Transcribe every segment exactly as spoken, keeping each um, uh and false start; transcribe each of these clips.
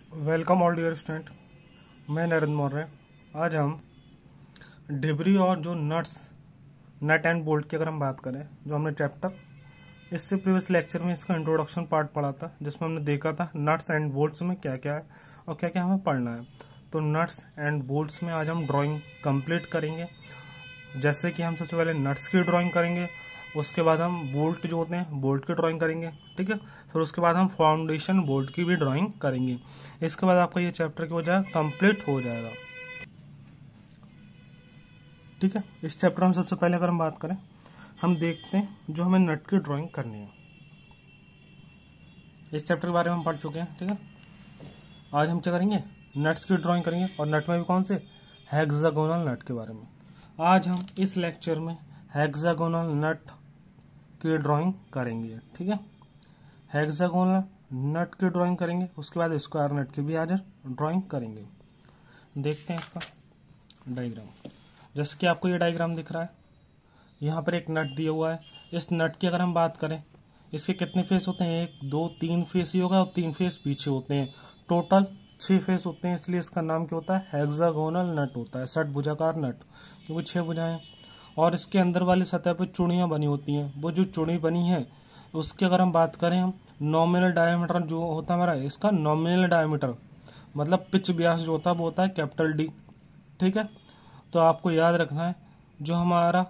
Welcome all dear student. मैं नरेंद्र मौर्य। आज हम डिबरी और जो नट्स नट एंड बोल्ट की अगर हम बात करें, जो हमने चैप्टर इससे प्रीवियस लेक्चर में इसका इंट्रोडक्शन पार्ट पढ़ा था, जिसमें हमने देखा था नट्स एंड बोल्ट्स में क्या क्या है और क्या क्या हमें पढ़ना है। तो नट्स एंड बोल्ट्स में आज हम ड्राइंग कंप्लीट करेंगे। जैसे कि हम सबसे पहले नट्स की ड्राइंग करेंगे, उसके बाद हम बोल्ट जो होते हैं बोल्ट की ड्राइंग करेंगे, ठीक है। फिर उसके बाद हम फाउंडेशन बोल्ट की भी ड्राइंग करेंगे। इसके बाद आपका ये चैप्टर की वजह कंप्लीट हो जाएगा, ठीक है। इस चैप्टर में सबसे पहले अगर हम बात करें, हम देखते हैं जो हमें नट की ड्राइंग करनी है। इस चैप्टर के बारे में हम पढ़ चुके हैं, ठीक है। आज हम क्या करेंगे, नट्स की ड्राइंग करेंगे, और नट में भी कौन से, हेक्सागोनल नट के बारे में। आज हम इस लेक्चर में हेक्सागोनल नट की ड्राइंग करेंगे, ठीक है। हेक्सागोनल नट की ड्राइंग करेंगे, उसके बाद स्क्वायर नट की भी आज ड्राइंग करेंगे। देखते हैं इसका डायग्राम। जैसे कि आपको ये डायग्राम दिख रहा है, यहाँ पर एक नट दिया हुआ है। इस नट की अगर हम बात करें, इसके कितने फेस होते हैं, एक दो तीन फेस ही होगा और तीन फेस पीछे होते हैं। टोटल छह फेस होते हैं, इसलिए इसका नाम क्या होता है, हेक्सागोनल नट होता है, षटभुजाकार नट, क्योंकि छह भुजाएं। और इसके अंदर वाली सतह पर चूड़ियां बनी होती हैं। वो जो चूड़ी बनी है उसकी अगर हम बात करें, हम नॉमिनल डायमीटर जो होता है हमारा, इसका नॉमिनल डायमीटर मतलब पिच व्यास जो होता है वो होता है कैपिटल डी, ठीक है। तो आपको याद रखना है, जो हमारा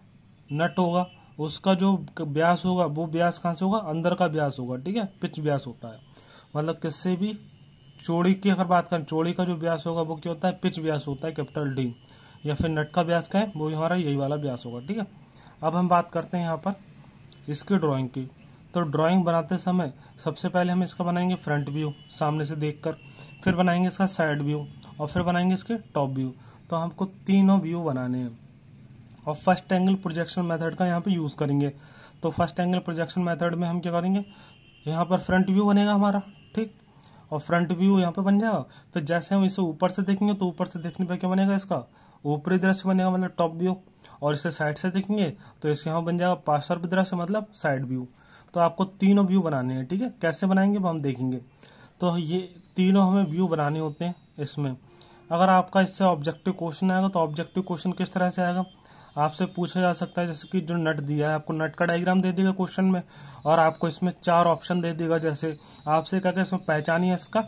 नट होगा उसका जो व्यास होगा वो व्यास कहाँ से होगा, अंदर का व्यास होगा, ठीक है। पिच व्यास होता है, मतलब किससे भी चौड़ी की अगर बात करें, चौड़ी का जो व्यास होगा वो क्या होता है, पिच व्यास होता है कैपिटल डी। या फिर नट का व्यास का है वो हमारा यही वाला व्यास होगा, ठीक है। अब हम बात करते हैं यहाँ पर इसकी ड्राइंग की। तो ड्राइंग बनाते समय सबसे पहले हम इसका बनाएंगे फ्रंट व्यू सामने से देखकर, फिर बनाएंगे इसका साइड व्यू, और फिर बनाएंगे इसके टॉप व्यू। तो हमको तीनों व्यू बनाने हैं, और फर्स्ट एंगल प्रोजेक्शन मेथड का यहाँ पे यूज करेंगे। तो फर्स्ट एंगल प्रोजेक्शन मेथड में हम क्या करेंगे, यहाँ पर फ्रंट व्यू बनेगा हमारा, ठीक, और फ्रंट व्यू यहाँ पे बन जाएगा। फिर जैसे हम इसे ऊपर से देखेंगे तो ऊपर से देखने पर क्या बनेगा, इसका ऊपरी दृश्य बनेगा मतलब टॉप व्यू, और इसे साइड से देखेंगे तो इसके यहाँ बन जाएगा पार्श्व दृश्य मतलब साइड व्यू। तो आपको तीनों व्यू बनाने हैं, ठीक है। कैसे बनाएंगे वो हम देखेंगे। तो ये तीनों हमें व्यू बनाने होते हैं इसमें। अगर आपका इससे ऑब्जेक्टिव क्वेश्चन आएगा तो ऑब्जेक्टिव क्वेश्चन किस तरह से आएगा, आपसे पूछा जा सकता है जैसे कि जो नट दिया है, आपको नट का डायग्राम दे देगा क्वेश्चन में, और आपको इसमें चार ऑप्शन दे देगा। जैसे आपसे क्या क्या इसमें पहचानिए इसका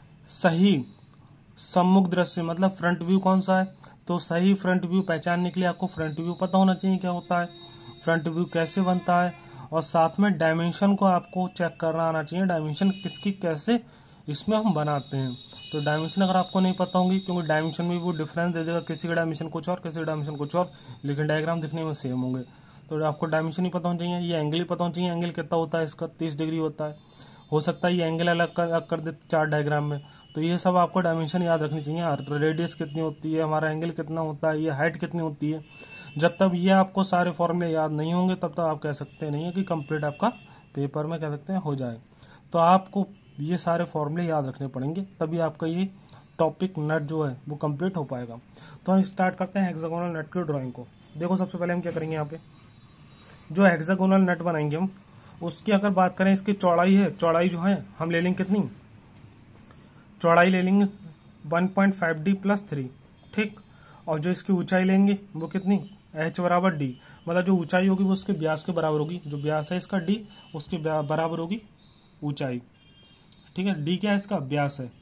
सही सम्मुख दृश्य मतलब फ्रंट व्यू कौन सा है। तो सही फ्रंट व्यू पहचानने के लिए आपको फ्रंट व्यू पता होना चाहिए क्या होता है, फ्रंट व्यू कैसे बनता है, और साथ में डायमेंशन को आपको चेक करना आना चाहिए, डायमेंशन किसकी कैसे इसमें हम बनाते हैं। तो डायमेंशन अगर आपको नहीं पता होंगी, क्योंकि डायमेंशन में वो डिफरेंस दे देगा, किसी का डायमेंशन कुछ और किसी का डायमेंशन कुछ और, लेकिन डायग्राम दिखने में सेम होंगे। तो आपको डायमेंशन ही पता होना चाहिए, ये एंगल ही पता होना चाहिए, एंगल कितना होता है इसका तीस डिग्री होता है। हो सकता है ये एंगल अलग कर, अलग कर दे चार डायग्राम में। तो ये सब आपको डायमेंशन याद रखनी चाहिए, रेडियस कितनी होती है, हमारा एंगल कितना होता है, ये हाइट कितनी होती है। जब तक ये आपको सारे फॉर्मूले याद नहीं होंगे तब तक आप कह सकते नहीं है कि कंप्लीट आपका पेपर में कह सकते हैं हो जाए। तो आपको ये सारे फॉर्मूले याद रखने पड़ेंगे, तभी आपका ये टॉपिक नट जो है वो कंप्लीट हो पाएगा। तो हम स्टार्ट करते हैं हेक्सागोनल नट की ड्राइंग को। देखो सबसे पहले हम क्या करेंगे, यहाँ पे जो हेक्सागोनल नट बनाएंगे हम, उसकी अगर बात करें, इसकी चौड़ाई है, चौड़ाई जो है हम ले लेंगे कितनी, चौड़ाई ले लेंगे one point five D plus three, ठीक। और जो इसकी ऊंचाई लेंगे वो कितनी, एच बराबर डी, मतलब जो ऊंचाई होगी वो उसके व्यास के बराबर होगी, जो व्यास है इसका डी उसके बराबर होगी ऊंचाई, ठीक है। डी क्या है, इसका व्यास है।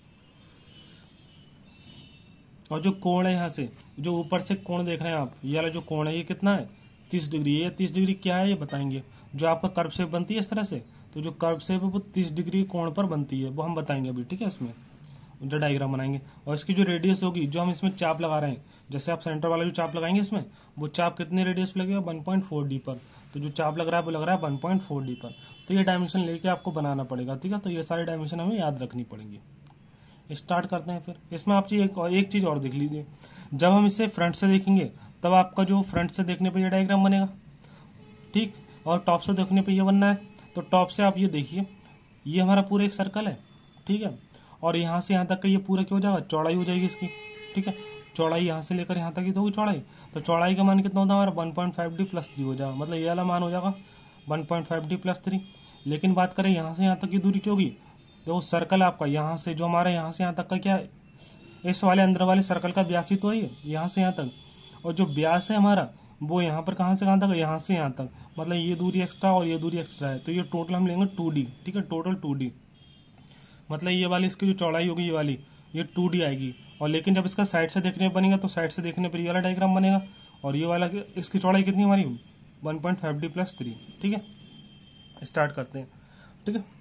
और जो कोण है यहाँ से, जो ऊपर से कोण देख रहे हैं आप, ये वाला जो कोण है ये कितना है, तीस डिग्री। ये तीस डिग्री क्या है ये बताएंगे। जो आपका कर्व शेप बनती है इस तरह से, तो जो कर्व शेप है वो तीस डिग्री कोण पर बनती है, वो हम बताएंगे अभी, ठीक है। इसमें जो डायग्राम बनाएंगे, और इसकी जो रेडियस होगी, जो हम इसमें चाप लगा रहे हैं, जैसे आप सेंटर वाला जो चाप लगाएंगे इसमें, वो चाप कितने रेडियस पे लगेगा, वन पॉइंट फोर डी पर। तो जो चाप लग रहा है वो लग रहा है वन पॉइंट फोर डी पर। तो ये डायमेंशन लेके आपको बनाना पड़ेगा, ठीक है। तो ये सारी डायमेंशन हमें याद रखनी पड़ेंगी। स्टार्ट करते हैं। फिर इसमें आप एक, एक चीज और देख लीजिए, जब हम इसे फ्रंट से देखेंगे तब आपका जो फ्रंट से देखने पर यह डायग्राम बनेगा, ठीक, और टॉप से देखने पर यह बनना है। तो टॉप से आप ये देखिए, ये हमारा पूरा एक सर्कल है, ठीक है। और यहाँ से यहाँ तक का ये पूरा क्या हो जाएगा, चौड़ाई हो जाएगी इसकी, ठीक है। चौड़ाई यहाँ से लेकर यहाँ तक की तो होगी चौड़ाई। तो चौड़ाई का मान कितना होता है हमारा, one point five D plus three हो जाएगा, मतलब ये वाला मान हो जाएगा one point five D plus three. लेकिन बात करें यहाँ से यहाँ तक की दूरी क्या होगी, देखो सर्कल आपका यहाँ से जो हमारा यहाँ से यहाँ तक का क्या है, इस वाले अंदर वाले सर्कल का व्यास ही तो है यहाँ से यहाँ तक, और जो व्यास है हमारा वो यहाँ पर कहाँ से कहाँ तक, यहाँ से यहाँ तक, मतलब ये दूरी एक्स्ट्रा और ये दूरी एक्स्ट्रा है, तो ये टोटल हम लेंगे टू डी। ठीक है, टोटल टू डी, मतलब ये वाली इसकी जो चौड़ाई होगी ये वाली ये टू डी आएगी। और लेकिन जब इसका साइड से देखने पर बनेगा तो साइड से देखने पर ये वाला डायग्राम बनेगा, और ये वाला इसकी चौड़ाई कितनी हमारी one point five D plus three. ठीक है, स्टार्ट करते हैं। ठीक है,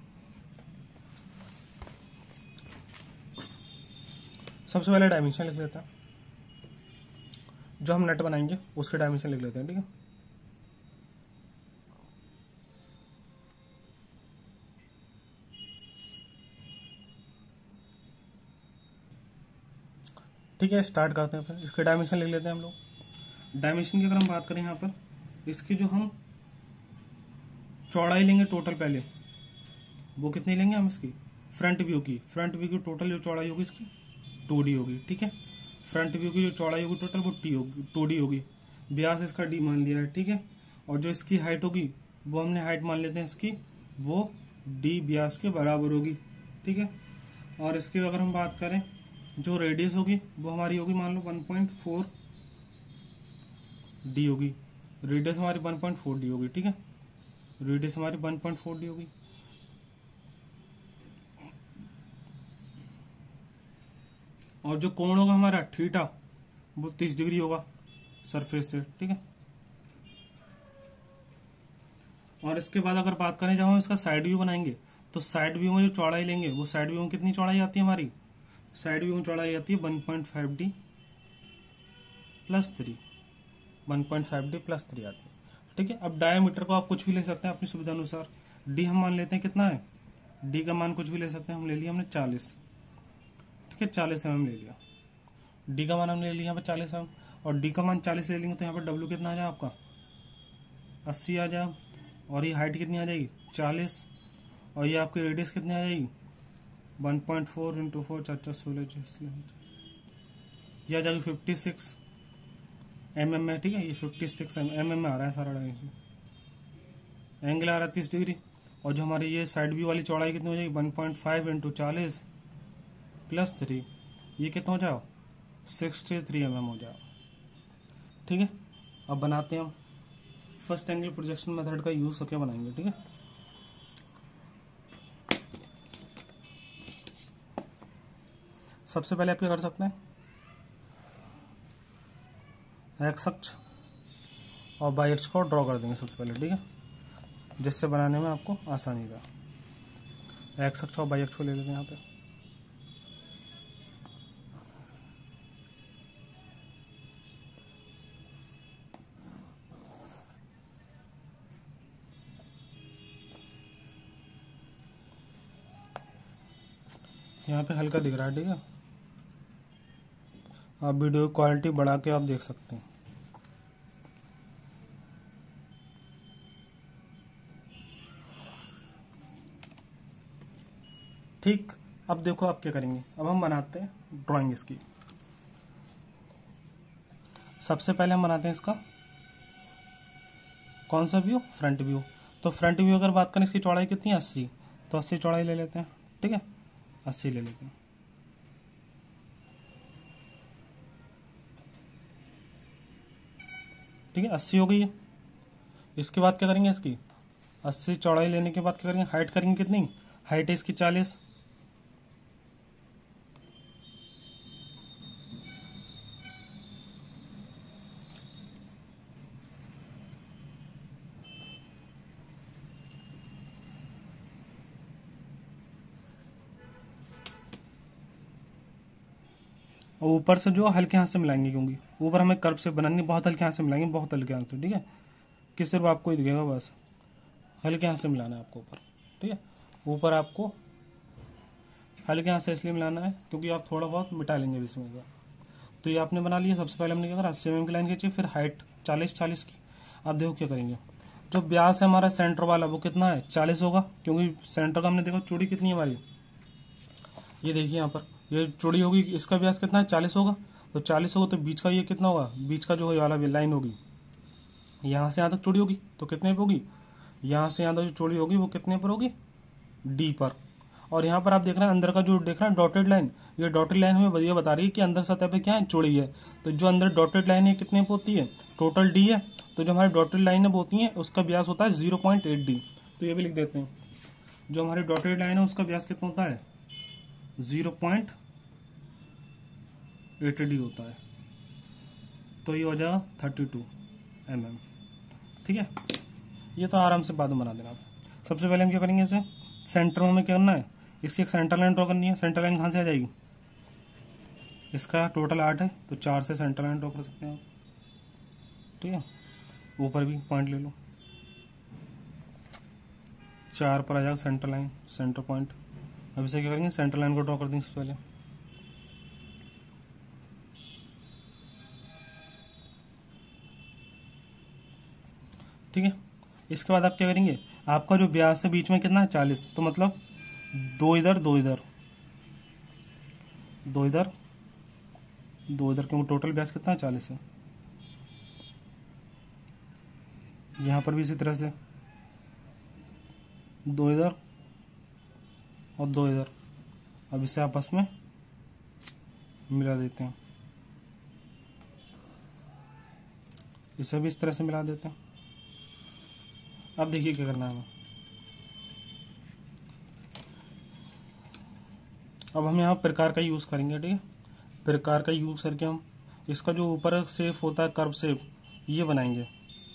सबसे पहले डायमेंशन लिख लेते हैं, जो हम नेट बनाएंगे उसके डायमेंशन लिख लेते हैं। ठीक है, ठीक है, स्टार्ट करते हैं। फिर इसके डायमेंशन लिख लेते हैं हम लोग। डायमेंशन की अगर हम बात करें यहाँ पर, इसकी जो हम चौड़ाई लेंगे टोटल, पहले वो कितनी लेंगे हम, इसकी फ्रंट व्यू की फ्रंट व्यू की टोटल जो चौड़ाई होगी इसकी टू डी होगी। ठीक है, फ्रंट व्यू की जो चौड़ाई होगी टोटल वो टी होगी, टू डी होगी। व्यास इसका डी मान लिया है। ठीक है, और जो इसकी हाइट होगी वो हमने हाइट मान लेते हैं इसकी, वो डी व्यास के बराबर होगी। ठीक है, और इसकी अगर हम बात करें जो रेडियस होगी वो हमारी होगी मान लो वन पॉइंट फोर डी होगी, रेडियस हमारी वन पॉइंट फोर डी होगी। ठीक है, रेडियस हमारी वन पॉइंट फोर डी होगी। और जो कोण होगा हमारा थीटा वो तीस डिग्री होगा सरफेस से। ठीक है, और इसके बाद अगर बात करें जब हम इसका साइड व्यू बनाएंगे तो साइड व्यू में जो चौड़ाई लेंगे वो साइड व्यू में कितनी चौड़ाई आती है हमारी, साइड व्यू में चौड़ाई आती है one point five D plus three, one point five D plus three आती है। ठीक है, अब डायमीटर को आप कुछ भी ले सकते हैं अपनी सुविधा अनुसार। डी हम मान लेते हैं कितना है, डी का मान कुछ भी ले सकते हैं, हम ले लिया हमने चालीस। ठीक है, चालीस एम एम ले लिया, डी का मान हमने ले लिया यहाँ पे चालीस एम, और डी का मान चालीस ले लेंगे तो यहाँ पर डब्ल्यू कितना आ जाए आपका अस्सी आ जाए, और ये हाइट कितनी आ जाएगी चालीस, और ये आपकी रेडियस कितनी आ जाएगी one point four into four चार चार सोलह, यह आ जाएगी फिफ्टी सिक्स एम एम में। ठीक है, ये फिफ्टी सिक्स एम एम में आ रहा है सारा डायमेंशन, एंगल आ रहा है तीस डिग्री, और जो हमारी ये साइड व्यू वाली चौड़ाई कितनी हो जाएगी वन पॉइंट फाइव इंटू चालीस प्लस थ्री, ये कितना हो जाओ सिक्सटी थ्री एम एम हो जाओ। ठीक है, अब बनाते हैं हम फर्स्ट एंगल प्रोजेक्शन मेथड का यूज करके बनाएंगे। ठीक है, सबसे पहले आप क्या कर सकते हैं, एक्स अक्ष और वाई अक्ष को ड्रॉ कर देंगे सबसे पहले। ठीक है, जिससे बनाने में आपको आसानी रहा। एक्स अक्ष और वाई अक्ष को ले लेते हैं यहाँ पे। यहाँ पे हल्का दिख रहा है। ठीक है, आप वीडियो की क्वालिटी बढ़ा के आप देख सकते हैं। ठीक, अब देखो आप क्या करेंगे, अब हम बनाते हैं ड्राइंग इसकी। सबसे पहले हम बनाते हैं इसका कौन सा व्यू, फ्रंट व्यू। तो फ्रंट व्यू अगर बात करें इसकी चौड़ाई कितनी है अस्सी, तो अस्सी चौड़ाई ले लेते हैं। ठीक है, अस्सी ले लेते हैं। ठीक है, अस्सी हो गई है। इसके बाद क्या करेंगे, इसकी अस्सी चौड़ाई लेने के बाद क्या करेंगे, हाइट करेंगे कितनी, हाइट है इसकी चालीस, और ऊपर से जो हल्के हाथ से मिलाएंगे, क्योंकि ऊपर हमें कर्व से बनाएंगे, बहुत हल्के हाथ से मिलाएंगे, बहुत हल्के हाथ से। ठीक है, कि सिर्फ आपको ही दिखेगा, बस हल्के हाथ से मिलाना है आपको ऊपर। ठीक है, ऊपर आपको हल्के हाथ से इसलिए मिलाना है क्योंकि आप थोड़ा बहुत मिटा लेंगे इसमें का। तो ये आपने बना लिया। सबसे पहले हमने क्या करा, अस्सी एम एम की लाइन खींची, फिर हाइट चालीस चालीस की। अब देखो क्या करेंगे, जो व्यास है हमारा सेंटर वाला वो कितना है चालीस होगा, क्योंकि सेंटर का हमने देखो चूड़ी कितनी है हमारी, ये देखिए यहाँ पर ये चूड़ी होगी, इसका व्यास कितना है चालीस होगा। तो चालीस होगा तो बीच का ये कितना होगा, बीच का जो है वाला लाइन होगी यहाँ से यहाँ तक चौड़ी होगी, तो कितने पे होगी, यहाँ से यहाँ तक जो चौड़ी होगी वो कितने पर होगी डी पर, और यहाँ पर आप देख रहे हैं अंदर का जो देख रहे हैं डॉटेड लाइन, ये डॉटेड लाइन हमें ये बता रही है कि अंदर सतह पे क्या है, चौड़ी है। तो जो अंदर डॉटेड लाइन है कितने पे होती है, टोटल डी है। तो जो हमारी डॉटेड लाइन होती है उसका व्यास होता है जीरो पॉइंट एट डी। तो ये भी लिख देते हैं, जो हमारी डॉटेड लाइन है उसका व्यास कितना होता है, जीरो पॉइंट एट डी होता है। तो ये हो जाएगा थर्टी टू एम एम। ठीक है, ये तो आराम से बाद में बना देना आप। सबसे पहले हम क्या करेंगे, इसे सेंटर में हमें क्या करना है, इसकी एक सेंटर लाइन ड्रॉ करनी है। सेंटर लाइन कहाँ से आ जाएगी, इसका टोटल आठ है तो चार से सेंटर लाइन ड्रॉ कर सकते हैं आप। ठीक है, ऊपर भी पॉइंट ले लो, चार पर आ जाएगा सेंटर लाइन, सेंटर पॉइंट। अब इसे क्या करेंगे, सेंटर लाइन को ड्रॉ कर देंगे इससे पहले। ठीक है, इसके बाद आप क्या करेंगे, आपका जो व्यास है बीच में कितना है, चालीस। तो मतलब दो इधर दो इधर दो इधर दो इधर, क्योंकि टोटल व्यास कितना है, चालीस है। यहाँ पर भी इसी तरह से दो इधर और दो इधर। अब इसे आपस में मिला देते हैं, इसे भी इस तरह से मिला देते हैं। अब देखिए क्या करना है हमें। अब हम यहाँ प्रकार का यूज़ करेंगे। ठीक है, प्रकार का यूज़ करके हम इसका जो ऊपर शेप होता है, कर्व शेप, ये बनाएंगे।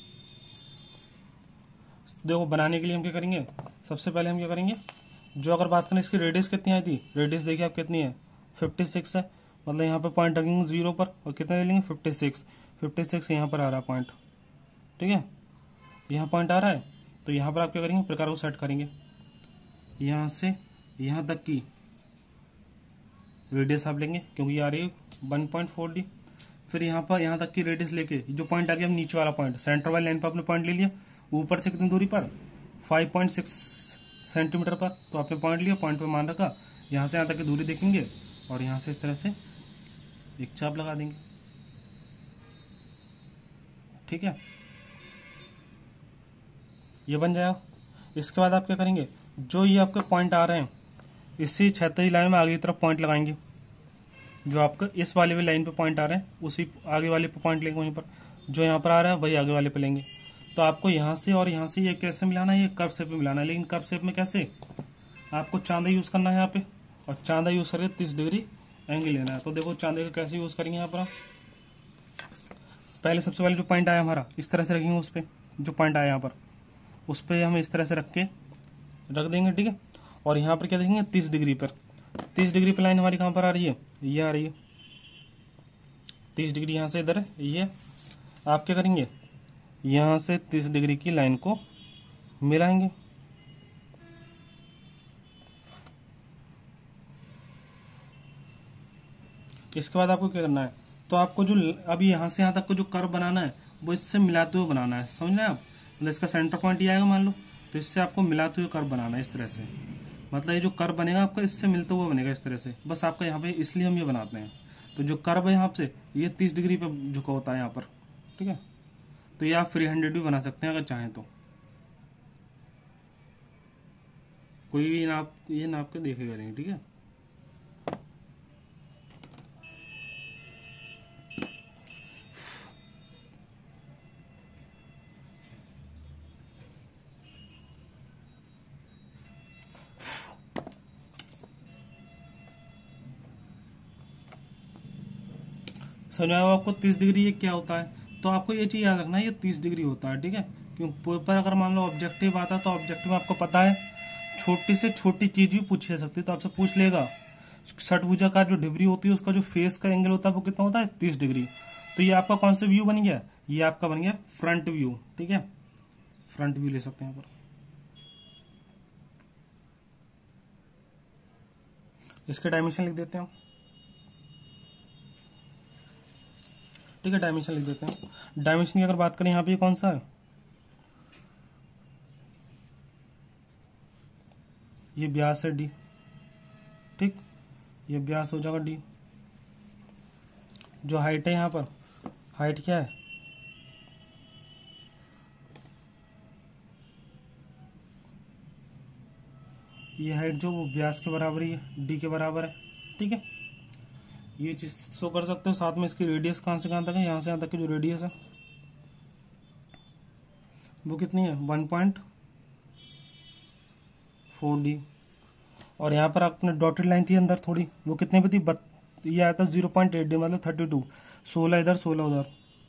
देखो, बनाने के लिए हम क्या करेंगे, सबसे पहले हम क्या करेंगे, जो अगर बात करें इसकी रेडियस कितनी आई थी, रेडियस देखिए आप कितनी है, फिफ्टी सिक्स है। मतलब यहाँ पे पॉइंट रखेंगे जीरो पर और कितना ले लेंगे, फिफ्टी सिक्स। फिफ्टी सिक्स यहाँ पर आ रहा है पॉइंट। ठीक है, यहाँ पॉइंट आ रहा है, तो यहाँ पर आप क्या करेंगे, प्रकार को सेट करेंगे। यहाँ से यहाँ तक की रेडियस आप लेंगे, क्योंकि ये आ रही है वन पॉइंट फोर डी। फिर यहाँ पर यहाँ तक की रेडियस लेके जो पॉइंट आ गया, हम नीचे वाला पॉइंट, सेंटर वाली लाइन पर आपने पॉइंट ले लिया। ऊपर से कितनी दूरी पर, फाइव पॉइंट सिक्स सेंटीमीटर पर। तो आपने पॉइंट लिया, पॉइंट पे मान रखा। यहाँ से यहाँ तक की दूरी देखेंगे और यहाँ से इस तरह से एक चाप लगा देंगे। ठीक है, ये बन जाएगा। इसके बाद आप क्या करेंगे, जो ये आपके पॉइंट आ रहे हैं, इसी क्षैतिज लाइन में आगे की तरफ पॉइंट लगाएंगे। जो आपका इस वाले भी लाइन पे पॉइंट आ रहे हैं, उसी आगे वाले पे पॉइंट लेंगे। वहीं पर जो यहाँ पर आ रहा है वही आगे वाले पे लेंगे। तो आपको यहाँ से और यहाँ से ये कैसे मिलाना है, ये कर्व शेप में मिलाना है। लेकिन कर्व शेप में कैसे, आपको चांदा यूज करना है यहाँ पे, और चांदा यूज करके तीस डिग्री एंगल लेना है। तो देखो चांदे का कैसे यूज करेंगे यहाँ पर। पहले सबसे पहले जो पॉइंट आया हमारा, इस तरह से रखेंगे उस पर, जो पॉइंट आया यहाँ पर उस पर हम इस तरह से रख के रख देंगे। ठीक है, और यहाँ पर क्या देखेंगे, तीस डिग्री पर। तीस डिग्री पर लाइन हमारी कहाँ पर आ रही है, ये आ रही है तीस डिग्री। यहाँ से इधर है ये। आप क्या करेंगे, यहाँ से तीस डिग्री की लाइन को मिलाएंगे। इसके बाद आपको क्या करना है, तो आपको जो अभी यहाँ से यहाँ तक को जो कर्व बनाना है, वो इससे मिलाते हुए बनाना है। समझ रहे हैं आप, मतलब इसका सेंटर पॉइंट ये आएगा मान लो, तो इससे आपको मिलाते हुए कर्व बनाना है इस तरह से। मतलब ये जो कर्व बनेगा आपका, इससे मिलते हुए बनेगा इस तरह से। बस आपका यहाँ पे, इसलिए हम ये बनाते हैं। तो जो कर्व है यहाँ से, ये तीस डिग्री पे झुका होता है यहाँ पर। ठीक है, तो ये आप फ्री हैंडेड भी बना सकते हैं अगर चाहें तो। कोई भी नाप, ये नाप के देखेगा नहीं। ठीक है, समझ आया आपको तीस डिग्री ये क्या होता है। तो आपको ये चीज याद रखना है, ये तीस डिग्री होता है। ठीक है, क्योंकि पेपर अगर मान लो ऑब्जेक्टिव आता है, तो ऑब्जेक्टिव में आपको पता है छोटी से छोटी चीज भी पूछ सकती है। तो आपसे पूछ लेगा षटभुजा का जो डिग्री होती है, उसका जो फेस का एंगल होता है वो कितना होता है, तीस डिग्री। तो ये आपका कौन सा व्यू बन गया, ये आपका बन गया फ्रंट व्यू। ठीक है, फ्रंट व्यू ले सकते हैं यहाँ पर। इसके डायमेंशन लिख देते हैं। ठीक है, डायमेंशन लिख देते हैं। डायमेंशन की अगर बात करें, यहाँ पे कौन सा है, ये व्यास है डी। ठीक, ये व्यास हो जाएगा डी। जो हाइट है यहाँ पर, हाइट क्या है, ये हाइट जो वो व्यास के बराबर ही है, डी के बराबर है। ठीक है, ये चीज शो कर सकते हो। साथ में इसकी रेडियस कहाँ से कहाँ तक है, यहाँ से यहाँ तक की जो रेडियस है वो कितनी है, वन पॉइंट फोर डी। और यहाँ पर आपने डॉटेड लाइन थी अंदर थोड़ी, वो कितने पे थी, बत, ये आया था जीरो पॉइंट एट डी, मतलब थर्टी टू। सोलह इधर सोलह उधर।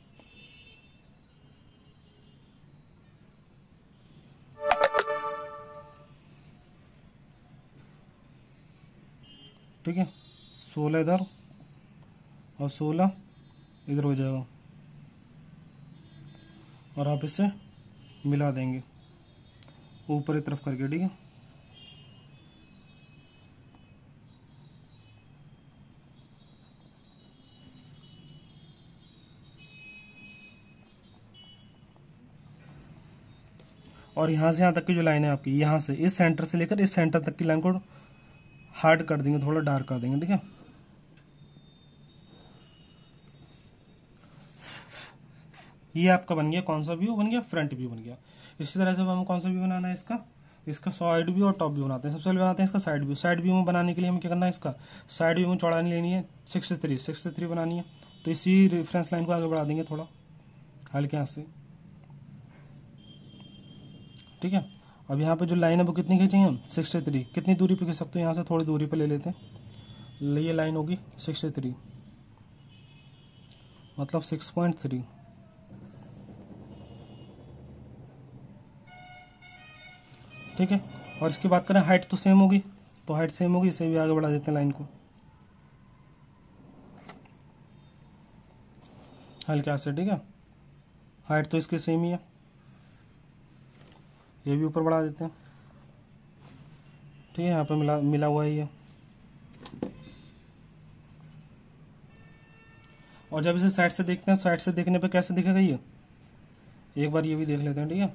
ठीक है, सोलह इधर और सोलह इधर हो जाएगा, और आप इसे मिला देंगे ऊपर की तरफ करके। ठीक है, और यहाँ से यहाँ तक की जो लाइन है आपकी, यहाँ से इस सेंटर से लेकर इस सेंटर तक की लाइन को हार्ड कर देंगे, थोड़ा डार्क कर देंगे। ठीक है, ये आपका बन गया, कौन सा व्यू बन गया, फ्रंट व्यू बन गया। इसी तरह से हमें कौन सा व्यू बनाना है, इसका इसका साइड व्यू और टॉप व्यू बनाते हैं। सबसे पहले बनाते हैं इसका साइड व्यू। साइड व्यू में बनाने के लिए हमें क्या करना है, इसका साइड व्यू में चौड़ाई लेनी है सिक्सटी थ्री सिक्सटी थ्री बनानी है। तो इसी रेफरेंस लाइन को आगे बढ़ा देंगे थोड़ा हल्के हाथ से। ठीक है, अब यहाँ पे जो लाइन है वो कितनी खींचेंगे हम, सिक्सटी थ्री। कितनी दूरी पे खींच सकते हो, यहाँ से थोड़ी दूरी पे ले लेते हैं। ये लाइन होगी सिक्सटी थ्री, मतलब सिक्स पॉइंट थ्री। ठीक है, और इसकी बात करें हाइट तो सेम होगी, तो हाइट सेम होगी, इसे भी आगे बढ़ा देते हैं लाइन को हल्के हाथ से। ठीक है, हाइट तो इसकी सेम ही है, ये भी ऊपर बढ़ा देते हैं। ठीक है, यहाँ पे मिला मिला हुआ है ये। और जब इसे साइड से देखते हैं, साइड से देखने पे कैसे दिखेगा ये, एक बार ये भी देख लेते हैं। ठीक है,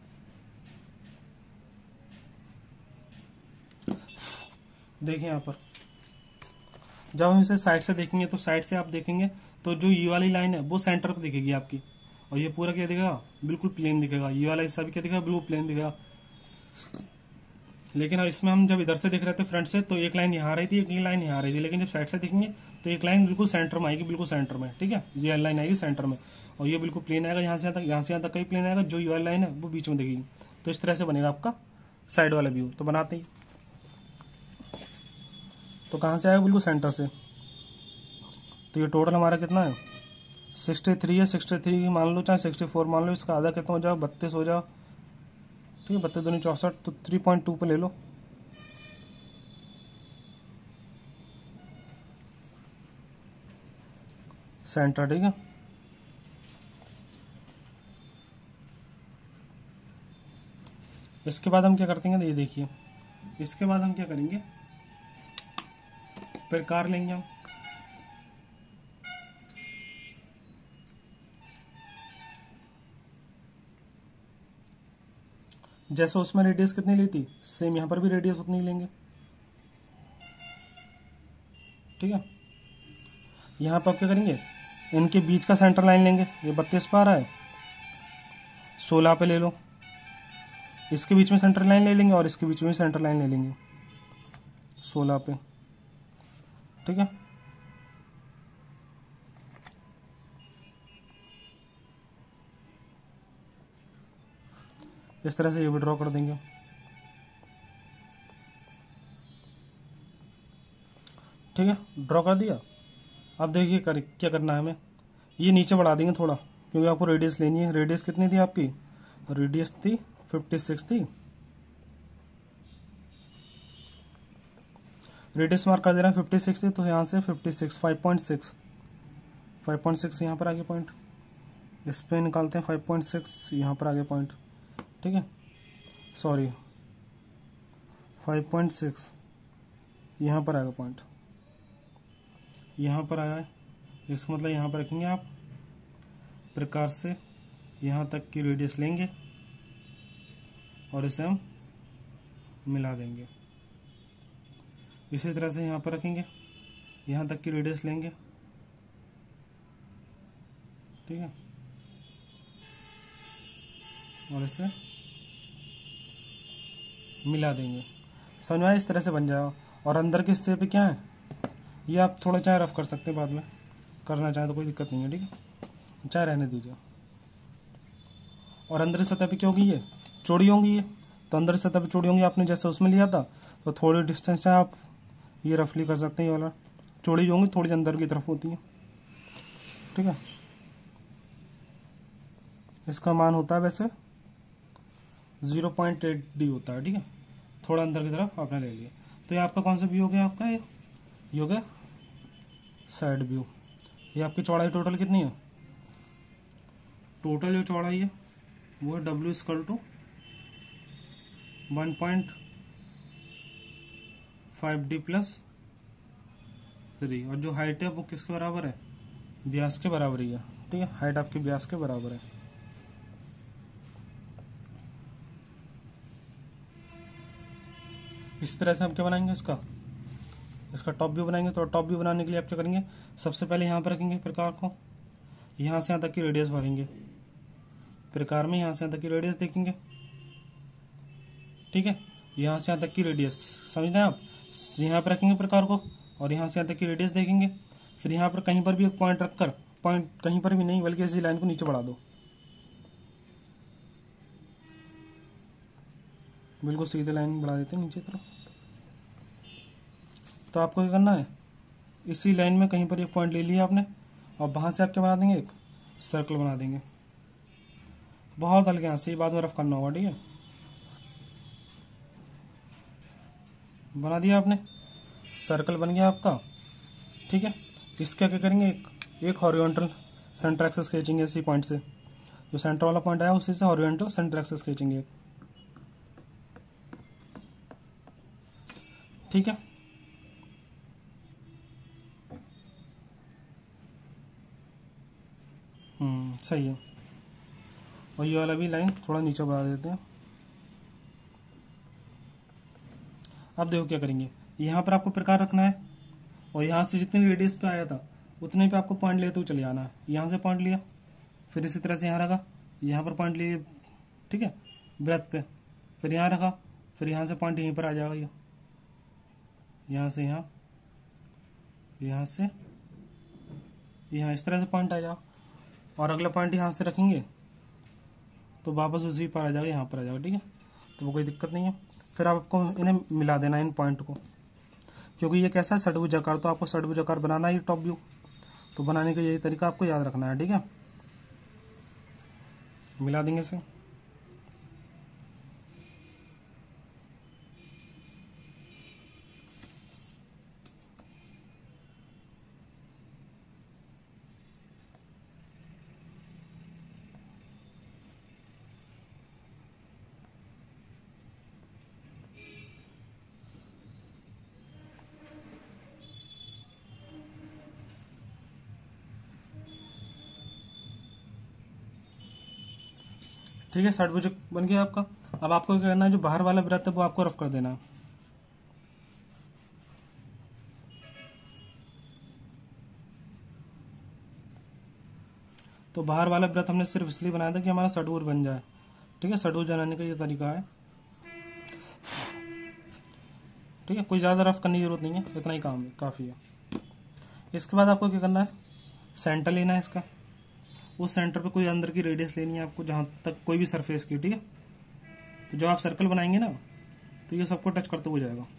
देखिए यहाँ पर जब हम इसे साइड से देखेंगे, तो साइड से आप देखेंगे तो जो ये वाली लाइन है वो सेंटर पे दिखेगी आपकी, और ये पूरा क्या दिखेगा, बिल्कुल प्लेन दिखेगा। ये वाला हिस्सा भी क्या दिखेगा, बिल्कुल प्लेन दिखेगा। लेकिन अब इसमें हम जब इधर से देख रहे थे फ्रंट से, तो एक लाइन यहाँ आ रही थी, एक लाइन यहाँ आ रही थी। लेकिन जब साइड से देखेंगे तो एक लाइन बिल्कुल सेंटर में आएगी, बिल्कुल सेंटर में। ठीक है, ये लाइन आएगी सेंटर में, और ये बिल्कुल प्लेन आएगा, यहाँ से यहाँ तक, यहाँ से यहाँ तक का ही प्लेन आएगा। जो ये वाली लाइन है वो बीच में दिखेगी। तो इस तरह से बनेगा आपका साइड वाला व्यू। तो बनाते ही, तो कहाँ से आएगा, बिल्कुल सेंटर से। तो ये टोटल हमारा कितना है, सिक्सटी थ्री है। सिक्सटी थ्री मान लो, चाहे सिक्सटी फोर मान लो, इसका आधा कितना हो जाओ, बत्तीस हो जाओ। ठीक है, बत्तीस दूनी चौसठ, तो थ्री पॉइंट टू पे ले लो। सेंटर। ठीक है, इसके बाद हम क्या करते हैं, ये देखिए, इसके बाद हम क्या करेंगे, प्रकार लेंगे हम। जैसे उसमें रेडियस कितनी ली थी, सेम यहाँ पर भी रेडियस उतनी लेंगे। ठीक है, यहाँ पर क्या करेंगे, इनके बीच का सेंटर लाइन लेंगे। ये बत्तीस पे आ रहा है, सोलह पे ले लो। इसके बीच में सेंटर लाइन ले लेंगे, और इसके बीच में सेंटर लाइन ले लेंगे सोलह पे। ठीक है, इस तरह से ये भी ड्रॉ कर देंगे। ठीक है, ड्रॉ कर दिया। अब देखिए कर क्या करना है हमें, ये नीचे बढ़ा देंगे थोड़ा, क्योंकि आपको रेडियस लेनी है। रेडियस कितनी थी आपकी, रेडियस थी फिफ्टी सिक्स थी। रेडियस मार्क कर दे रहा है फिफ्टी सिक्स थी, तो यहाँ से fifty six, five point six, five point six यहाँ पर आगे पॉइंट, इस पे निकालते हैं फाइव पॉइंट सिक्स, यहाँ पर आगे पॉइंट। ठीक है, सॉरी फाइव पॉइंट सिक्स यहाँ पर आएगा पॉइंट, यहाँ पर आया है। इसका मतलब यहाँ पर रखेंगे आप, प्रकार से यहाँ तक की रेडियस लेंगे और इसे हम मिला देंगे। इसी तरह से यहाँ पर रखेंगे, यहाँ तक की रेडियस लेंगे। ठीक है, और इसे मिला देंगे। समझ में आया? इस तरह से बन जाएगा। और अंदर के हिस्से पे क्या है, ये आप थोड़ा चाहे रफ कर सकते हैं, बाद में करना चाहे तो कोई दिक्कत नहीं है, ठीक है, चाहे रहने दीजिए। और अंदर की सतह पे क्या होगी, ये चौड़ी होंगी, ये तो अंदर की सतह पे चौड़ी होंगी, आपने जैसे उसमें लिया था, तो थोड़ी डिस्टेंस है आप ये रफली कर सकते हैं, ये वाला चौड़ी होंगी, थोड़ी अंदर की तरफ होती है, ठीक है। इसका मान होता है वैसे ज़ीरो पॉइंट एट डी होता है, ठीक है, थोड़ा अंदर की तरफ आपने ले लिया। तो ये आपका कौन सा व्यू हो गया, आपका ये ये हो गया साइड व्यू। ये आपकी चौड़ाई टोटल कितनी है, टोटल जो चौड़ाई है वो है W equal to one point five D plus three, और जो हाइट है वो किसके बराबर है, व्यास के बराबर ही है, ठीक है, हाइट आपकी व्यास के बराबर है। इस तरह से हम क्या बनाएंगे, इसका इसका टॉप व्यू बनाएंगे। तो टॉप व्यू बनाने के लिए आप क्या करेंगे, सबसे पहले यहाँ पर रखेंगे प्रकार को, यहाँ से यहाँ तक की रेडियस भरेंगे, प्रकार में यहाँ से यहाँ तक की रेडियस देखेंगे, ठीक है, यहाँ से यहाँ तक की रेडियस समझ रहे हैं आप, यहाँ पर रखेंगे प्रकार को और यहाँ से यहाँ तक की रेडियस देखेंगे। फिर यहाँ पर कहीं पर भी एक पॉइंट रखकर, पॉइंट कहीं पर भी नहीं बल्कि इसी लाइन को नीचे बढ़ा दो, बिल्कुल सीधे लाइन बढ़ा देते हैं नीचे तरफ। तो आपको क्या करना है, इसी लाइन में कहीं पर एक पॉइंट ले लिया आपने और वहां से आप क्या बना देंगे, एक सर्कल बना देंगे। बहुत हल्के यहाँ से, बाद में रफ करना होगा, ठीक है। बना दिया आपने, सर्कल बन गया आपका, ठीक है। इसका क्या करेंगे, एक एक हॉरिजॉन्टल सेंटर एक्सिस खींचेंगे इसी पॉइंट से, जो सेंटर वाला पॉइंट आया उसी से हॉरिजॉन्टल सेंटर एक्सिस खींचेंगे, ठीक है। हम्म सही है। और ये वाला भी लाइन थोड़ा नीचे बढ़ा देते हैं। अब देखो क्या करेंगे, यहाँ पर आपको प्रकार रखना है और यहाँ से जितने रेडियस पे आया था उतने पे आपको पॉइंट लेते हुए चले जाना है। यहाँ से पॉइंट लिया, फिर इसी तरह से यहाँ रखा, यहाँ पर पॉइंट लिए, ठीक है, ब्रेथ पे, फिर यहाँ रखा, फिर यहाँ से पॉइंट यहीं पर आ जाएगा, ये यहाँ से यहाँ, यहाँ से यहाँ, इस तरह से पॉइंट आ जाओ। और अगला पॉइंट यहाँ से रखेंगे तो वापस उसी पर आ जाएगा, यहाँ पर आ जाएगा, ठीक है, तो वो कोई दिक्कत नहीं है। फिर आपको इन्हें मिला देना है, इन पॉइंट को, क्योंकि ये कैसा है षड्भुजाकार, तो आपको षड्भुजाकार बनाना है टॉप व्यू। तो बनाने का यही तरीका आपको याद रखना है, ठीक है। मिला देंगे इसे, ठीक है, षड्भुज बन गया आपका। अब आपको क्या करना है, जो बाहर वाला वृत्त है वो आपको रफ कर देना है। तो बाहर वाला वृत्त हमने सिर्फ इसलिए बनाया था कि हमारा षड्भुज बन जाए, ठीक है, षड्भुज बनाने का ये तरीका है, ठीक है, कोई ज्यादा रफ करने की जरूरत नहीं है, इतना ही काम है, काफी है। इसके बाद आपको क्या करना है, सेंटर लेना है इसका, उस सेंटर पे कोई अंदर की रेडियस लेनी है आपको, जहां तक कोई भी सरफेस की, ठीक है। तो जब आप सर्कल बनाएंगे ना तो ये सबको टच करते हुए जाएगा,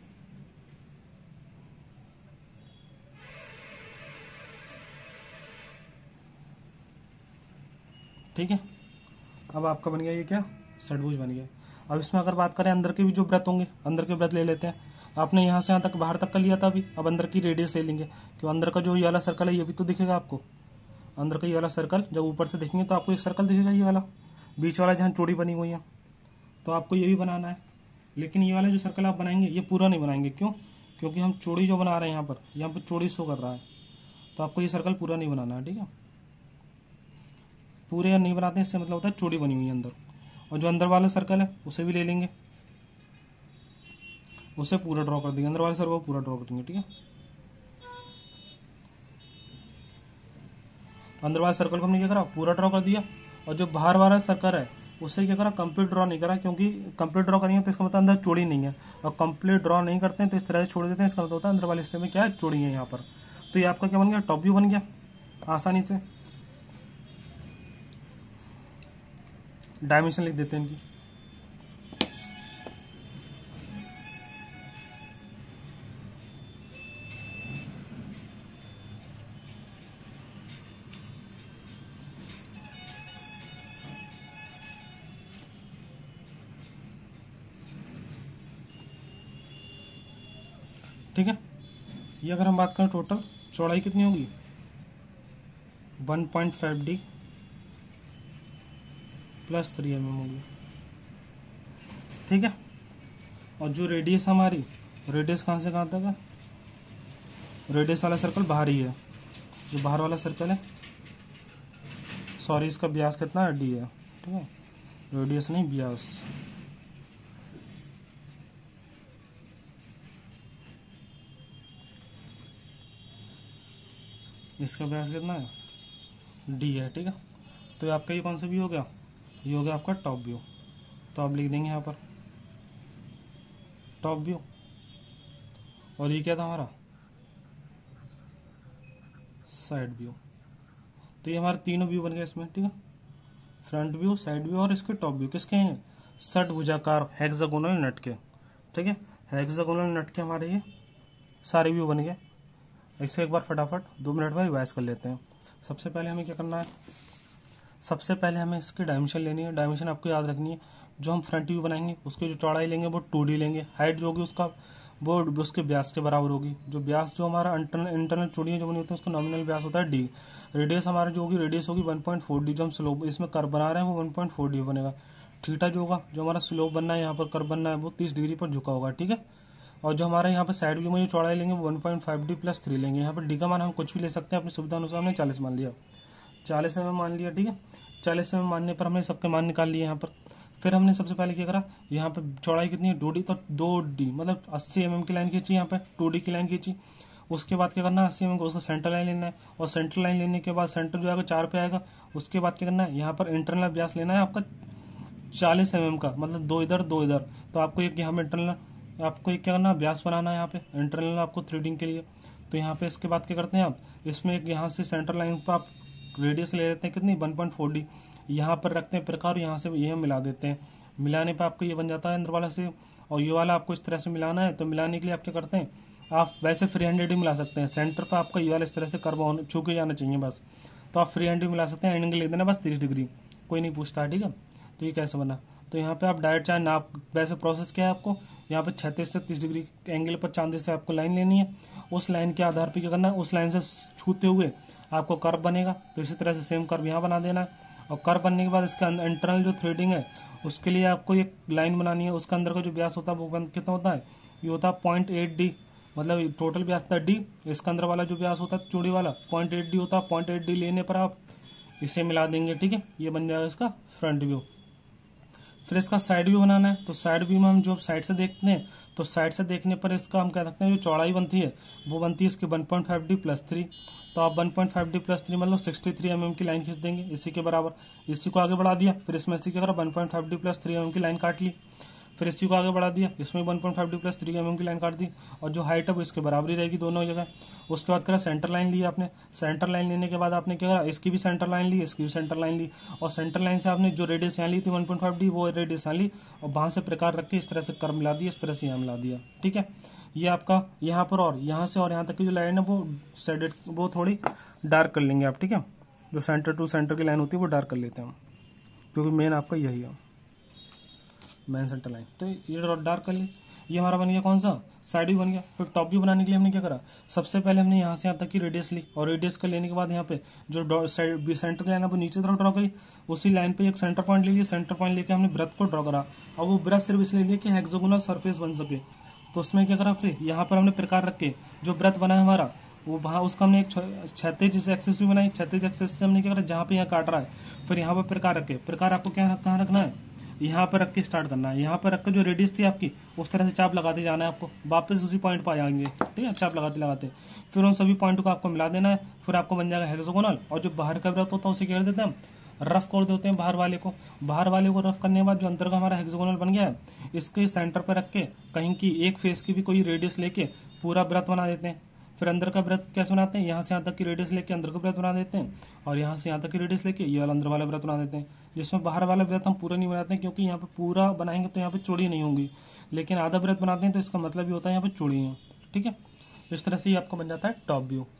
ठीक है। अब आपका बन गया ये क्या, षड्भुज बन गया। अब इसमें अगर बात करें अंदर के भी जो वृत्त होंगे, अंदर के वृत्त ले लेते हैं। आपने यहाँ से यहाँ तक बाहर तक का लिया था अभी, अब अंदर की रेडियस ले लेंगे, क्यों अंदर का जो ये वाला सर्कल है ये भी तो दिखेगा आपको, अंदर का ये वाला सर्कल जब ऊपर से देखेंगे तो आपको एक सर्कल दिखेगा, ये वाला बीच वाला जहाँ चौड़ी बनी हुई है, तो आपको ये भी बनाना है। लेकिन ये वाला जो सर्कल आप बनाएंगे ये पूरा नहीं बनाएंगे, क्यों, क्योंकि हम चौड़ी जो बना रहे हैं यहाँ पर, यहाँ पर चौड़ी शो कर रहा है, तो आपको ये सर्कल पूरा नहीं बनाना है, ठीक है। पूरे नहीं बनाते हैं, इससे मतलब होता है चौड़ी बनी हुई है अंदर। और जो अंदर वाला सर्कल है उसे भी ले लेंगे, उसे पूरा ड्रॉ कर देंगे, अंदर वाले सर्कल को पूरा ड्रॉ करेंगे, ठीक है। अंदर वाले सर्कल को हमने क्या करा, पूरा ड्रॉ कर दिया। और जो बाहर वाला सर्कल है उससे क्या करा, कंप्लीट ड्रॉ नहीं करा, क्योंकि कंप्लीट ड्रॉ करेंगे तो इसका मतलब अंदर चौड़ी नहीं है, और कंप्लीट ड्रॉ नहीं करते हैं तो इस तरह से छोड़ देते हैं, इसका मतलब होता है अंदर वाले हिस्से में क्या है, चौड़ी है यहाँ पर। तो ये आपका क्या बन गया, टॉप व्यू बन गया आसानी से। डायमेंशन लिख देते हैं इनकी। ठीक है, ये अगर हम बात करें टोटल चौड़ाई कितनी होगी, one point five D plus three M M होगी। ठीक है, और जो रेडियस हमारी, रेडियस कहाँ से कहाँ तक है, रेडियस वाला सर्कल बाहर ही है, जो बाहर वाला सर्कल है, सॉरी इसका व्यास कितना है, डी है। ठीक है, रेडियस नहीं व्यास। इसका व्यास कितना है, डी है। ठीक है, तो ये आपका ये कौन सा व्यू हो गया, ये हो गया आपका टॉप व्यू। तो आप लिख देंगे यहाँ पर टॉप व्यू, और ये क्या था हमारा, साइड व्यू। तो ये हमारे तीनों व्यू बन गए इसमें। ठीक है, फ्रंट व्यू, साइड व्यू और इसके टॉप व्यू किसके हैं, षटभुजाकार हेक्सागोनल नट के। ठीक है, हेक्सागोनल नट के हमारे ये सारे व्यू बन गए। इसे एक बार फटाफट दो मिनट में रिवाइज कर लेते हैं। सबसे पहले हमें क्या करना है, सबसे पहले हमें इसकी डायमेंशन लेनी है। डायमेंशन आपको याद रखनी है, जो हम फ्रंट व्यू बनाएंगे उसकी जो चौड़ाई लेंगे वो टू डी लेंगे, हाइट जो होगी उसका वो उसके व्यास के बराबर होगी। जो व्यास जो हमारा इंटरनल इंटरनल चौड़ियाँ जो बनी होती है उसका नॉमिनल व्यास होता है डी। रेडियस हमारा जो होगी, रेडियस होगी वन पॉइंट फोर डी, जो हम स्लोप इसमें कर्व बना रहे हैं वो वन पॉइंट फोर डी बनेगा। थीटा जो होगा, जो हमारा स्लोप बनना है यहाँ पर कर्व बनना है वो तीस डिग्री पर झुका होगा। ठीक है, और जो हमारे यहाँ पे साइड व्यू में जो चौड़ाई लेंगे वो one point five D plus three लेंगे। यहाँ पर डी का मान हम कुछ भी ले सकते हैं अपनी सुविधा अनुसार, हमने चालीस मान लिया, चालीस एम एम मान लिया। ठीक है, चालीस एम एम मानने पर हमने सबके मान निकाल लिए यहाँ पर। फिर हमने सबसे पहले क्या करा, यहाँ पे चौड़ाई कितनी है, दो डी, तो दो डी मतलब अस्सी एम एम की लाइन खींची, यहाँ पे टू डी की लाइन खींची। उसके बाद क्या करना है, अस्सी एम एम को उसका सेंटर लाइन लेना है, और सेंटर लाइन लेने के बाद सेंटर जो आएगा चार पे आएगा। उसके बाद क्या करना है, यहाँ पर इंटरनल व्यास लेना है आपका चालीस एम एम का, मतलब दो इधर दो इधर। तो आपको एक यहाँ पे इंटरनल आपको एक क्या करना है, व्यास बनाना है यहाँ पे इंटरनल आपको थ्रेडिंग के लिए। तो यहाँ पे इसके बाद क्या करते हैं आप, इसमें एक यहाँ से सेंटर लाइन पर आप रेडियस ले लेते हैं कितनी, वन पॉइंट फोर डी, यहाँ पर रखते हैं प्रकार, यहाँ से ये मिला देते हैं। मिलाने पर आपको ये बन जाता है अंदर वाला से, और ये वाला आपको इस तरह से मिलाना है। तो मिलाने के लिए आप क्या करते हैं, आप वैसे फ्री हैंडेड भी मिला सकते हैं, सेंटर पर आपका ये वाला इस तरह से कर्व छू के जाना चाहिए बस। तो आप फ्री हैंड भी मिला सकते हैं, एंगल लिख देना बस तीस डिग्री, कोई नहीं पूछता है। ठीक है, तो ये कैसे बना, तो यहाँ पे आप डायरेक्ट चाहे नाप, वैसे प्रोसेस क्या है, आपको यहाँ पे छत्तीस से तीस डिग्री एंगल पर चांदी से आपको लाइन लेनी है। उस लाइन के आधार पे क्या करना है, उस लाइन से छूते हुए आपको कर्व बनेगा। तो इसी तरह से सेम कर्व यहाँ बना देना है, और कर्व बनने के बाद इसका इंटरनल जो थ्रेडिंग है उसके लिए आपको एक लाइन बनानी है। उसका अंदर का जो व्यास होता है वो कितना होता है, ये होता है पॉइंट एट डी, मतलब टोटल व्यास था डी, इसका अंदर वाला जो व्यास होता है चौड़ी वाला पॉइंट एट डी होता है। पॉइंट एट डी लेने पर आप इसे मिला देंगे। ठीक है, ये बन जाएगा इसका फ्रंट व्यू। फिर इसका साइड व्यू बनाना है, तो साइड व्यू में हम जो साइड से देखते हैं, तो साइड से देखने पर इसका हम कह सकते हैं जो चौड़ाई बनती है वो बनती है इसकी one point five D plus three. तो आप one point five D plus three मतलब सिक्सटी थ्री एम एम की लाइन खींच देंगे इसी के बराबर। इसी को आगे बढ़ा दिया, फिर इसमें इसी क्या करा, one point five D plus three M M की लाइन काट ली। फिर इसी को आगे बढ़ा दिया, इसमें one point five D plus three M M की लाइन काट दी, और जो हाइट है वो इसके बराबर ही रहेगी दोनों जगह। उसके बाद करा सेंटर लाइन ली आपने, सेंटर लाइन लेने के बाद आपने क्या करा, इसकी भी सेंटर लाइन ली, इसकी भी सेंटर लाइन ली, और सेंटर लाइन से आपने जो रेडियस यहाँ ली थी वन पॉइंट फाइव डी वो रेडियस यहाँ ली, और वहां से प्रकार रख के इस तरह से कर्व मिला दिया, इस तरह से यहाँ मिला दिया। ठीक है, ये आपका यहाँ पर, और यहाँ से और यहाँ तक की जो लाइन है वो शेडेड, वो थोड़ी डार्क कर लेंगे आप। ठीक है, जो सेंटर टू सेंटर की लाइन होती है वो डार्क कर लेते हैं हम, क्योंकि मेन आपका यही है मेन सेंटर लाइन। तो ये डार्क कर ली, ये हमारा बन गया कौन सा, साइड व्यू बन गया। फिर टॉप व्यू बनाने के लिए हमने क्या करा, सबसे पहले हमने यहाँ से यहाँ तक की रेडियस ली, और रेडियस का लेने के बाद यहाँ पे जो सेंटर लाइन है वो नीचे तरफ ड्रॉ करी। उसी लाइन पे एक सेंटर पॉइंट ले लिया, सेंटर पॉइंट लेके हमने वृत्त को ड्रॉ करा। अब वो वृत्त सिर्फ इसलिए लिया कि हेक्सागोनल सरफेस बन सके। तो उसमें क्या करा, फिर यहाँ पर हमने प्रकार रख के जो वृत्त बना है हमारा वो वहाँ उसका हमने एक क्षैतिज एक्सिस भी बनाई। क्षैतिज एक्सिस से हमने क्या करा, जहाँ पे यहाँ काट रहा है फिर यहाँ पर प्रकार रखे, प्रकार आपको क्या कहाँ रखना है, यहाँ पर रख के स्टार्ट करना है। यहाँ पर रख के जो रेडियस थी आपकी उस तरह से चाप लगाते जाना है आपको, वापस उसी पॉइंट पर आ जाएंगे। ठीक है, चाप लगाते लगाते फिर उन सभी पॉइंट को आपको मिला देना है, फिर आपको बन जाएगा हेक्सागोनल। और जो बाहर का वृत्त होता है उसे क्या कर देते हैं हम, रफ कर देते हैं बाहर वाले को। बाहर वाले को रफ करने के बाद जो अंदर का हमारा हेक्सागोनल बन गया है, इसके सेंटर पर रख के कहीं की एक फेस की भी कोई रेडियस लेके पूरा वृत्त बना देते हैं। फिर अंदर का वृत्त कैसे बनाते हैं, यहाँ से यहाँ तक की रेडियस लेके अंदर का वृत्त बना देते हैं, और यहाँ से यहाँ तक की रेडियस लेके ये वाला अंदर वाला वृत्त बना देते हैं। जिसमें बाहर वाला वृत्त हम पूरा नहीं बनाते हैं, क्योंकि यहाँ पे पूरा बनाएंगे तो यहाँ पे चौड़ी नहीं होंगी, लेकिन आधा वृत्त बनाते हैं तो इसका मतलब ये होता है यहाँ पे चौड़ी है। ठीक है, इस तरह से ये आपका बन जाता है टॉप व्यू।